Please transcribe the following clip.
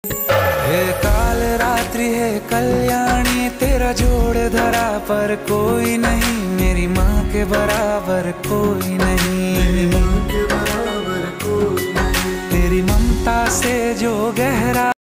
हे काल रात्रि है कल्याणी, तेरा जोड़ धरा पर कोई नहीं, मेरी माँ के बराबर कोई नहीं। तेरी ममता से जो गहरा